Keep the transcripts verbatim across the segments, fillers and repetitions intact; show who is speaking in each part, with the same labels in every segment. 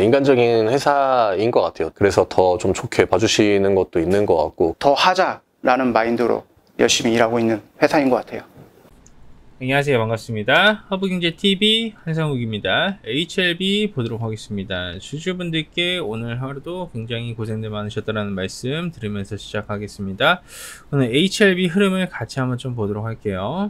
Speaker 1: 인간적인 회사인 것 같아요. 그래서 더 좀 좋게 봐주시는 것도 있는 것 같고
Speaker 2: 더 하자라는 마인드로 열심히 일하고 있는 회사인 것 같아요.
Speaker 3: 안녕하세요. 반갑습니다. 하부경제티비 한상욱입니다. 에이치엘비 보도록 하겠습니다. 주주분들께 오늘 하루도 굉장히 고생들 많으셨다는 말씀 드리면서 시작하겠습니다. 오늘 에이치엘비 흐름을 같이 한번 좀 보도록 할게요.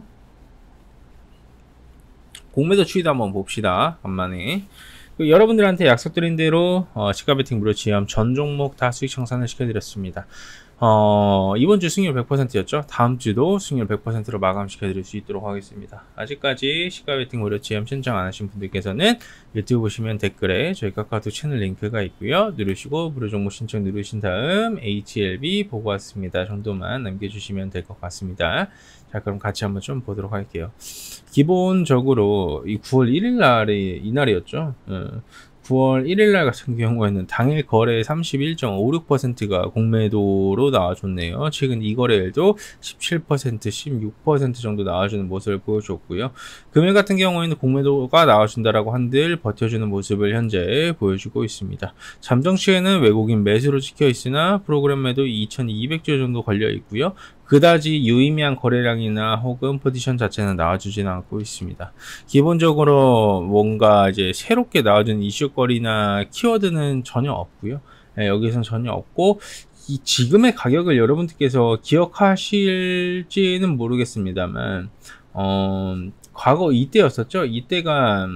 Speaker 3: 공매도 추이도 한번 봅시다. 간만에. 여러분들한테 약속드린 대로 어, 시가 베팅 무료 지원 전 종목 다 수익 청산을 시켜드렸습니다. 어, 이번 주 승률 백 퍼센트였죠. 다음 주도 승률 백 퍼센트로 마감시켜 드릴 수 있도록 하겠습니다. 아직까지 시가 베팅 무료 지원 신청 안 하신 분들께서는 유튜브 보시면 댓글에 저희 카카오톡 채널 링크가 있고요. 누르시고 무료 종목 신청 누르신 다음 에이치엘비 보고 왔습니다 정도만 남겨주시면 될 것 같습니다. 자, 그럼 같이 한번 좀 보도록 할게요. 기본적으로 이 구월 일일 날이 이날이었죠. 어. 구월 일일 날 같은 경우에는 당일 거래 삼십일 점 오육 퍼센트가 공매도로 나와줬네요. 최근 이 거래일도 십칠 퍼센트, 십육 퍼센트 정도 나와주는 모습을 보여줬고요. 금일 같은 경우에는 공매도가 나와준다라고 한들 버텨주는 모습을 현재 보여주고 있습니다. 잠정치에는 외국인 매수로 찍혀 있으나 프로그램 매도 이천이백 주 정도 걸려 있고요. 그다지 유의미한 거래량이나 혹은 포지션 자체는 나와주지는 않고 있습니다. 기본적으로 뭔가 이제 새롭게 나와준 이슈거리나 키워드는 전혀 없고요. 네, 여기서는 전혀 없고 이 지금의 가격을 여러분들께서 기억하실지는 모르겠습니다만 어, 과거 이때였었죠. 이때가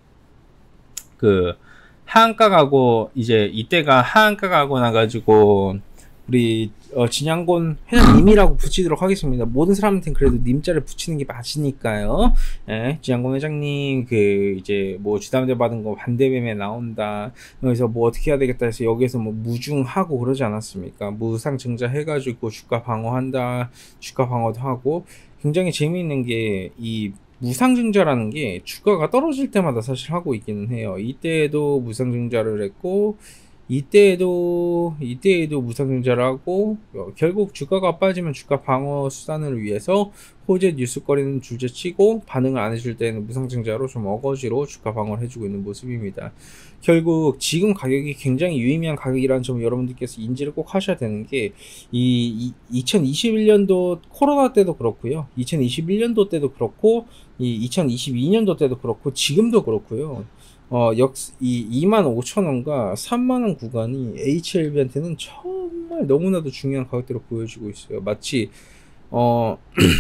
Speaker 3: 그 하한가 가고 이제 이때가 하한가 가고 나가지고 우리 어, 진양곤 회장님이라고 붙이도록 하겠습니다. 모든 사람한테는 그래도 님자를 붙이는 게 맞으니까요. 예, 진양곤 회장님 그 이제 뭐 주담대 받은 거 반대 매매 나온다. 그래서 뭐 어떻게 해야 되겠다 해서 여기에서 뭐 무중하고 그러지 않았습니까? 무상증자 해가지고 주가 방어한다. 주가 방어도 하고 굉장히 재미있는 게 이 무상증자라는 게 주가가 떨어질 때마다 사실 하고 있기는 해요. 이때에도 무상증자를 했고 이때에도 이때에도 무상증자를 하고 어, 결국 주가가 빠지면 주가 방어 수단을 위해서 호재 뉴스거리는 둘째치고 반응을 안 해줄 때는 무상증자로 좀 어거지로 주가 방어를 해주고 있는 모습입니다. 결국 지금 가격이 굉장히 유의미한 가격이라는 점을 여러분들께서 인지를 꼭 하셔야 되는 게 이 이천이십일 년도 코로나 때도 그렇고요, 이천이십일 년도 때도 그렇고 이 이천이십이 년도 때도 그렇고 지금도 그렇고요. 어, 역, 이 이만 오천 원과 삼만 원 구간이 에이치엘비한테는 정말 너무나도 중요한 가격대로 보여지고 있어요. 마치, 어,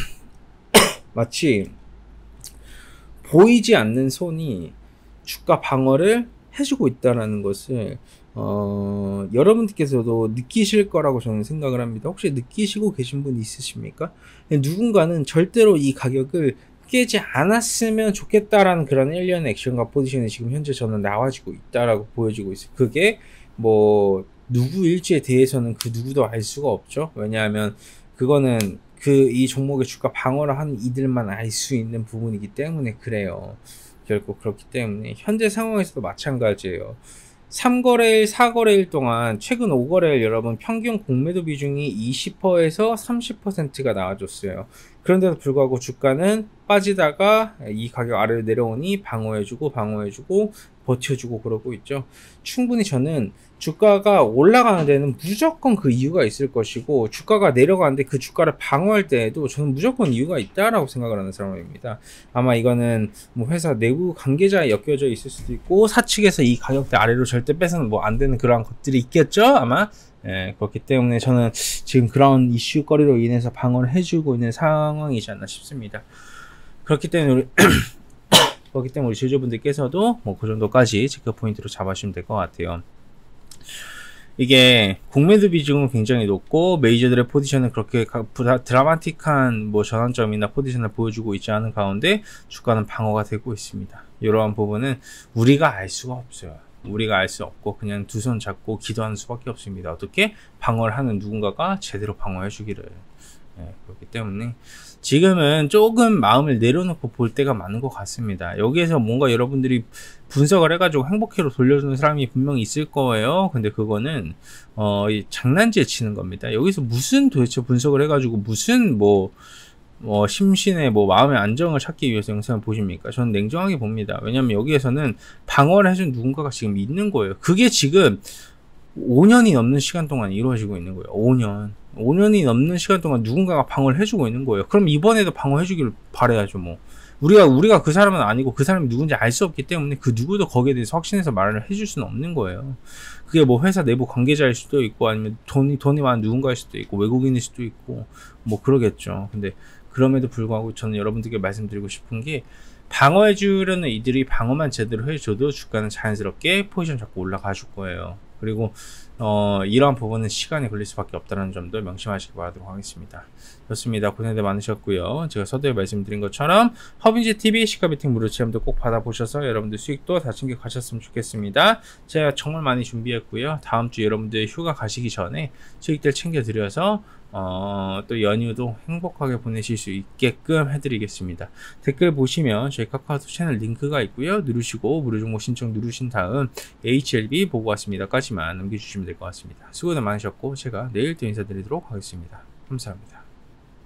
Speaker 3: 마치, 보이지 않는 손이 주가 방어를 해주고 있다는 것을, 어, 여러분들께서도 느끼실 거라고 저는 생각을 합니다. 혹시 느끼시고 계신 분 있으십니까? 누군가는 절대로 이 가격을 깨지 않았으면 좋겠다라는 그런 일련의 액션과 포지션이 지금 현재 저는 나와지고 있다라고 보여지고 있어요. 그게 뭐 누구일지에 대해서는 그 누구도 알 수가 없죠. 왜냐하면 그거는 그 이 종목의 주가 방어를 하는 이들만 알 수 있는 부분이기 때문에 그래요. 결국 그렇기 때문에 현재 상황에서도 마찬가지예요. 삼 거래일, 사 거래일 동안 최근 오 거래일 여러분 평균 공매도 비중이 이십 퍼센트에서 삼십 퍼센트가 나와줬어요. 그런데도 불구하고 주가는 빠지다가 이 가격 아래로 내려오니 방어해주고 방어해주고 버텨주고 그러고 있죠. 충분히 저는 주가가 올라가는 데는 무조건 그 이유가 있을 것이고 주가가 내려가는데 그 주가를 방어할 때에도 저는 무조건 이유가 있다라고 생각을 하는 사람입니다. 아마 이거는 뭐 회사 내부 관계자에 엮여져 있을 수도 있고 사측에서 이 가격대 아래로 절대 빼서는 뭐 안 되는 그런 것들이 있겠죠 아마. 예, 그렇기 때문에 저는 지금 그런 이슈거리로 인해서 방어를 해주고 있는 상황이지 않나 싶습니다. 그렇기 때문에 우리 그렇기 때문에 우리 주주분들께서도 뭐 그 정도까지 체크 포인트로 잡아주시면 될 것 같아요. 이게 공매도 비중은 굉장히 높고 메이저들의 포지션은 그렇게 드라마틱한 뭐 전환점이나 포지션을 보여주고 있지 않은 가운데 주가는 방어가 되고 있습니다. 이러한 부분은 우리가 알 수가 없어요. 우리가 알 수 없고 그냥 두 손 잡고 기도하는 수밖에 없습니다. 어떻게? 방어를 하는 누군가가 제대로 방어해 주기를. 네, 그렇기 때문에 지금은 조금 마음을 내려놓고 볼 때가 많은 것 같습니다. 여기에서 뭔가 여러분들이 분석을 해가지고 행복회로 돌려주는 사람이 분명히 있을 거예요. 근데 그거는 어, 장난질 치는 겁니다. 여기서 무슨 도대체 분석을 해가지고 무슨 뭐 뭐 심신의 뭐 마음의 안정을 찾기 위해서 영상을 보십니까? 저는 냉정하게 봅니다. 왜냐면 여기에서는 방어를 해준 누군가가 지금 있는 거예요. 그게 지금 오 년이 넘는 시간 동안 이루어지고 있는 거예요. 오 년. 오 년이 넘는 시간 동안 누군가가 방어를 해주고 있는 거예요. 그럼 이번에도 방어해주기를 바라야죠, 뭐. 우리가, 우리가 그 사람은 아니고 그 사람이 누군지 알 수 없기 때문에 그 누구도 거기에 대해서 확신해서 말을 해줄 수는 없는 거예요. 그게 뭐 회사 내부 관계자일 수도 있고 아니면 돈이, 돈이 많은 누군가일 수도 있고 외국인일 수도 있고 뭐 그러겠죠. 근데 그럼에도 불구하고 저는 여러분들께 말씀드리고 싶은 게 방어해주려는 이들이 방어만 제대로 해줘도 주가는 자연스럽게 포지션 잡고 올라가 줄 거예요. 그리고 어, 이러한 부분은 시간이 걸릴 수밖에 없다는 점도 명심하시기 바라도록 하겠습니다. 좋습니다. 고생들 많으셨고요. 제가 서두에 말씀드린 것처럼 허빈지 티비 시가베팅 무료 체험도 꼭 받아보셔서 여러분들 수익도 다 챙겨 가셨으면 좋겠습니다. 제가 정말 많이 준비했고요. 다음 주 여러분들 휴가 가시기 전에 수익들 챙겨드려서 어, 또 연휴도 행복하게 보내실 수 있게끔 해드리겠습니다. 댓글 보시면 저희 카카오톡 채널 링크가 있고요. 누르시고 무료 정보 신청 누르신 다음 에이치엘비 보고 왔습니다까지만 남겨주시면 될 것 같습니다. 수고들 많으셨고 제가 내일 또 인사드리도록 하겠습니다. 감사합니다.